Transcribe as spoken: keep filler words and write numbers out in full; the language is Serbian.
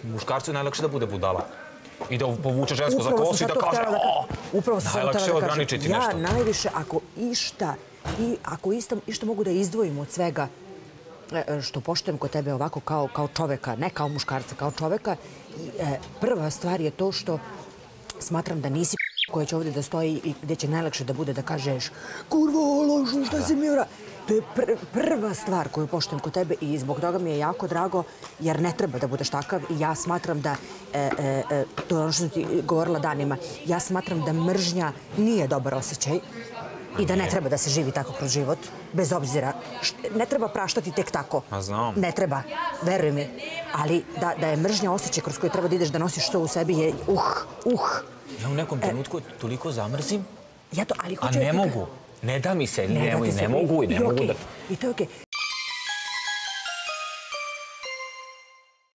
muškarcu je najlakše da bude budala. I da povuče žensko za kosu i da kaže upravo sam najlakše je ograničiti nešto. Ja najviše, ako išta, i ako išta mogu da izdvojim od svega što poštujem kod tebe ovako kao čoveka, ne kao muškarca, kao čoveka, prva stvar je to što smatram da nisi koja će ovdje da stoji i gdje će najlakše da bude da kažeš kurvo, ložu, šta si mi ura? To je prva stvar koju poštujem kod tebe i zbog toga mi je jako drago jer ne treba da budeš takav i ja smatram da, to je ono što sam ti govorila danima, ja smatram da mržnja nije dobar osjećaj i da ne treba da se živi tako kroz život, bez obzira. Ne treba praštati tek tako. Ne treba, veruj mi. Ali da je mržnja osjećaj kroz koji treba da ideš da nosiš to u sebi je uh, uh. Ja u nekom trenutku toliko zamrzim, a ne mogu. Ne da mi se, ne mogu i ne mogu da... I to je okej.